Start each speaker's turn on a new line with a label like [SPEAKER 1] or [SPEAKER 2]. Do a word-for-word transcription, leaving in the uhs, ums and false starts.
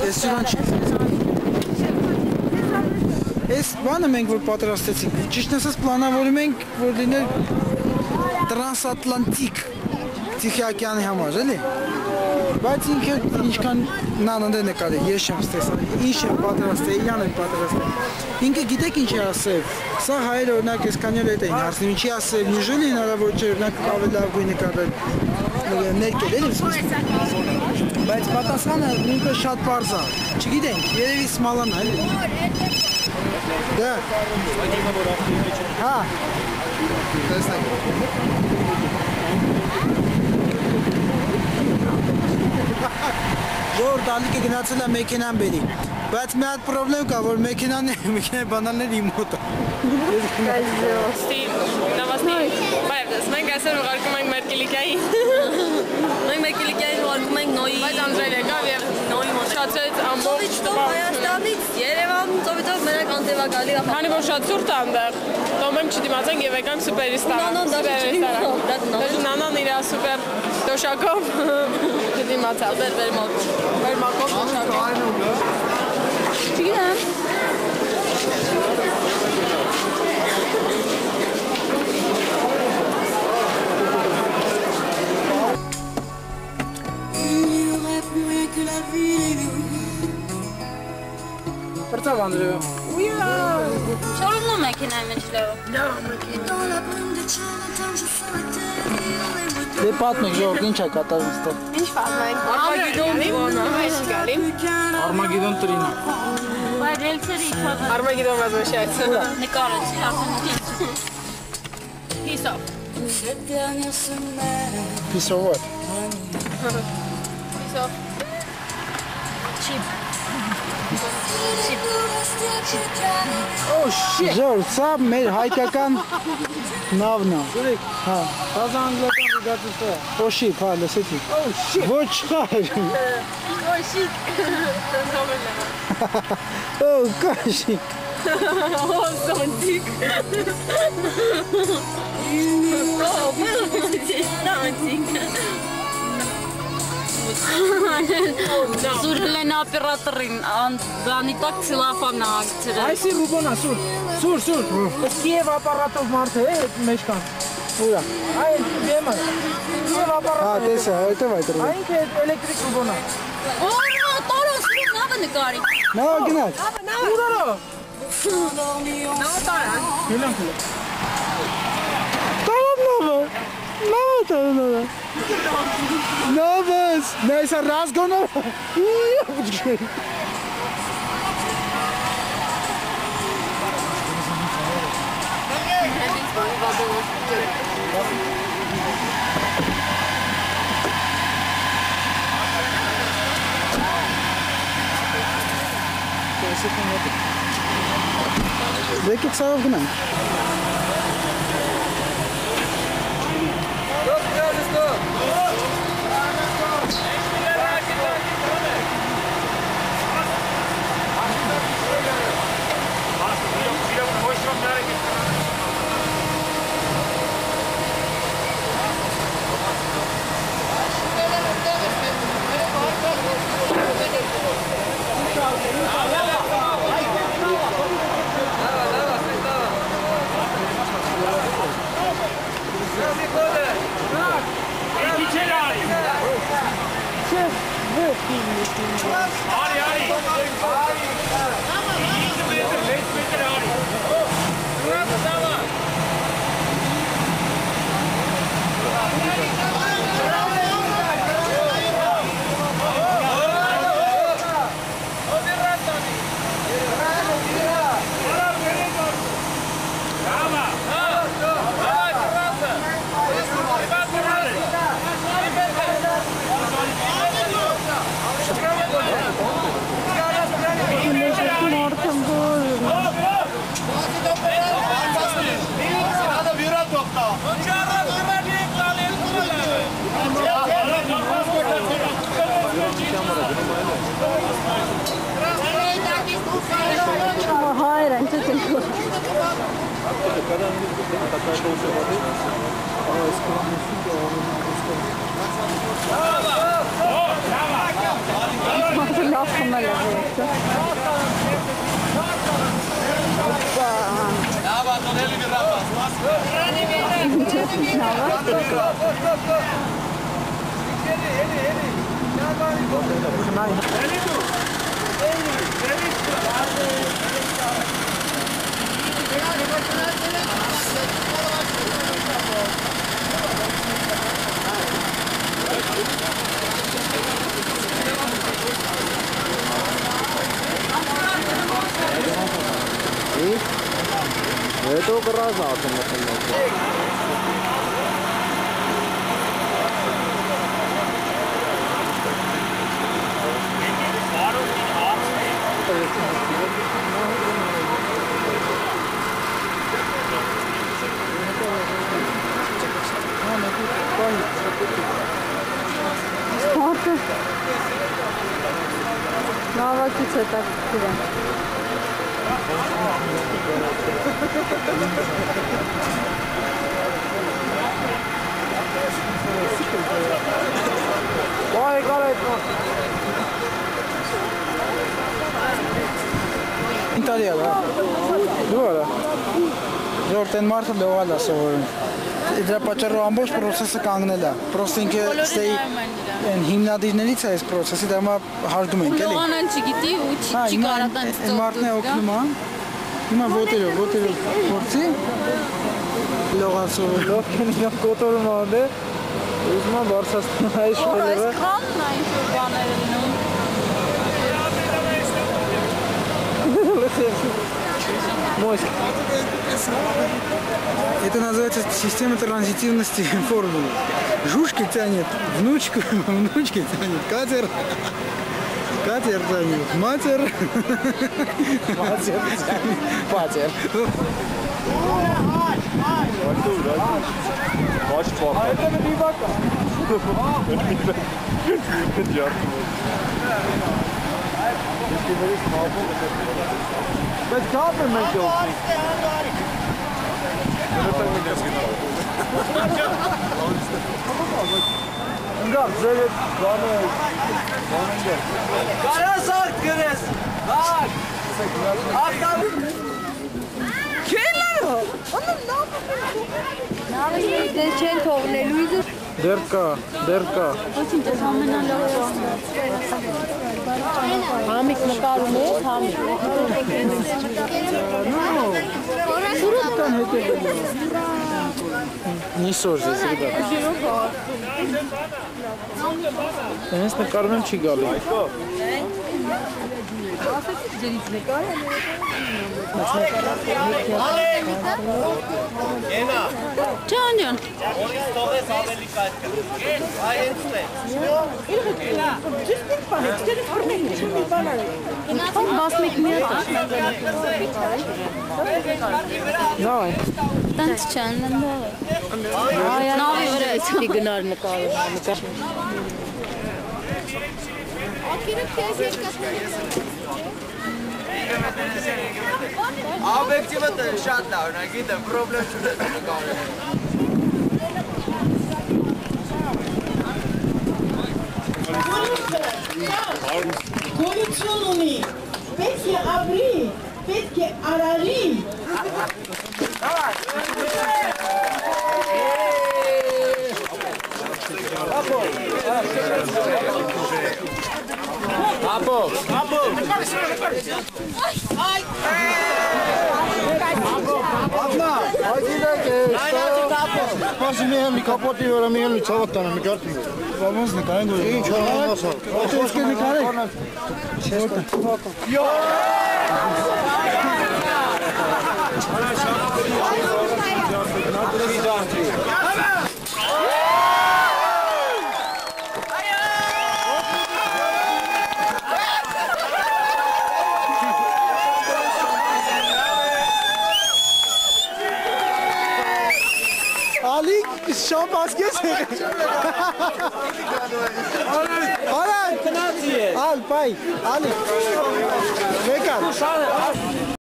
[SPEAKER 1] Ես ջրան չի։ Այս բանը մենք որ պատրաստեցինք, ճիշտ ասած պլանավորում ենք, որ լիներ տրանսատլանտիկ Տիխիոկեանի համար, էլի։ Բայց ինքը ինչքան նանոն է նկարել, ես չեմ ստեսել, ինչ եմ պատրաստել, իրան եմ պատրաստել։ Ինքը գիտեք ինչ է ասել, սա հայերը օրինակ այսքանի օր հետ էին հարցնում, ինչի ասել, նիժելի հնարավոր չէ օրինակ ավելի լավ գույն նկարել, ներկել էլի սկզբում։ Բայց պատասխանը նույնպես շատ պարզ է, չգիտենք, երևի սմալան է, էլի։ Դա։ Հա։ Տեսնենք։ Որ դալիկը գնացել է մեքենան բերի, բայց մի հատ պրոբլեմ կա, որ մեքենան բանալներ իմ մոտ է։ Մենք այսօր ուղարկում ենք մեր կիլիկային։
[SPEAKER 2] Մենք մեր կիլիկային ուղարկում ենք Նոյի։
[SPEAKER 1] Բայց Անձրել եկավ և
[SPEAKER 2] Նոյի
[SPEAKER 1] շացրեց ամբողջ
[SPEAKER 2] Հայաստանից Երևան ծովիթով մենակ անտևակալի ախապ։
[SPEAKER 1] Քանի որ շատ սուրտ է այնտեղ, դոմեմ չդիմացենք և եկանք սուպեր ռեստորան։ Նանան իր սուպեր դոշակով չդիմացավ։
[SPEAKER 2] Սուպեր վերմակով։
[SPEAKER 1] Վերմակով դոշակով։
[SPEAKER 2] Չգիտեմ։
[SPEAKER 1] Պրծավ Անդրեյը։ Ուիա։
[SPEAKER 2] Շորումնու մեքենայի մեջ լևը։
[SPEAKER 1] Լավ մեքենա։ Դե պատմեք ժողովուրդ ինչ է կատարվում ստեղ։
[SPEAKER 2] Ինչ պատմենք։ Արմագեդոն բանա։
[SPEAKER 1] Արմագեդոն տրինա։
[SPEAKER 2] Բայց ռելցերի իշխած։
[SPEAKER 1] Արմագեդոն возвращается։
[SPEAKER 2] Նկարեցի արդեն։ Peace off.
[SPEAKER 1] Piece of what?
[SPEAKER 2] Peace off. Chip.
[SPEAKER 1] Oh shit. Ժողովուրդ, սա մեր հայկական նավն է։ Հա, բազա անգլիական ուղղացուցը։ Oh shit, հա, լսեցի։ Oh shit. Ոչ խայր։
[SPEAKER 2] Oh shit.
[SPEAKER 1] Oh gosh.
[SPEAKER 2] Oh, Santik. Oh, Santik. Սուրլեն ապերատորին դանի տակ ցիլաֆան ակցրել։
[SPEAKER 1] Այսի ռուբոնա, սուր, սուր, սուր։ Այս Կիև ապարատով մարդ է, այդ մեջ կան։ Ուրա։ Այն բեմը։ Կիև ապարատով։ Հա, տեսա, այդտեղ այդ ռուբոն։ Այնք է էլեկտրիկ ռուբոնա։
[SPEAKER 2] Օ, տորո, սուրը նավը նկարի։
[SPEAKER 1] Նավը գնաց։ Ուրա։
[SPEAKER 2] Նավը տարան։
[SPEAKER 1] Գելան քլը։ Տարան նավը։ Նավը տարան նավը։ Նավս, նայսա ռազգոնը։ Եկեք սարով գնանք։
[SPEAKER 2] Hayır, en çok çok.
[SPEAKER 3] խմել է որը։
[SPEAKER 4] Ava, toneli mi rapas,
[SPEAKER 5] Это гроза,
[SPEAKER 3] Սպորտը նավակից է տակ կիրան։
[SPEAKER 5] Vay galet.
[SPEAKER 1] Իտալիա դա։ Դու արա։ Ժորտեն մարդը լողալ է սովորում։ Դրա պատճառով ամբողջ process-ը կանգնել է։ Պրոստը ինքը ստեի են հիմնադիրներից է այս process-ը, դա հիմա հարգում ենք, էլի։
[SPEAKER 2] Լողանան չգիտի ու չի կարա տենց
[SPEAKER 1] Այն մարդն է օգնում, հա։ Հիմա ոտերով, ոտերով փորձի։ Լողալ սովորում։
[SPEAKER 5] Լոքին կոտորում անդե։ Ուզում եմ բարձրացնել այս շորերը։
[SPEAKER 2] Այս քանն այն որ բաներ լինում։
[SPEAKER 5] Мощь.
[SPEAKER 1] Это называется система транзитивности формулы. Жушки тянет внучку, внучки тянет катер, катер тянет матер.
[SPEAKER 5] Матер. Матер. Маш плохо. А это не бака. Без капы мы делаем. Да, зелет, главное, главное. Карасак, Грес! Так!
[SPEAKER 3] Քելլարո։ Ոնը լավ է։ Նավի դե չեն թողնելու իզ։
[SPEAKER 5] Դեր կա, դեր կա։
[SPEAKER 3] Ոչինչ է ամենալավը։ Համիկ նկարում է, համիկ։
[SPEAKER 1] Там это не сор здесь, ребята. Конечно, кормим чигали.
[SPEAKER 2] Ջանջան։
[SPEAKER 4] Օրից թողես ավելի կայք կրում։ Այ ենցն է։
[SPEAKER 2] Բասմիկ մի հատ։
[SPEAKER 5] Նայ։
[SPEAKER 2] Տենց չան ննդա։ Այ նավի վրա է
[SPEAKER 3] Պիտի գնար նկարը, նկար։
[SPEAKER 4] Obiectivă de shutdown, ghită, problem
[SPEAKER 6] Գոյություն ունի, պետք է ապրի, պետք է արարի։
[SPEAKER 5] Ապո, ապո։ Ապնա, այդինակ է, սպասի մի հեմի կապոտի վրա մի հեմի ծավատ տանը, մի կարդի։
[SPEAKER 1] Vamos նկարեն դու։
[SPEAKER 5] Ինչ հորան ասա։
[SPEAKER 1] Ոսկե նկարեք։
[SPEAKER 5] Յո!
[SPEAKER 1] Ali şan maskesi. Alan. Al pay. Ali. Bekar.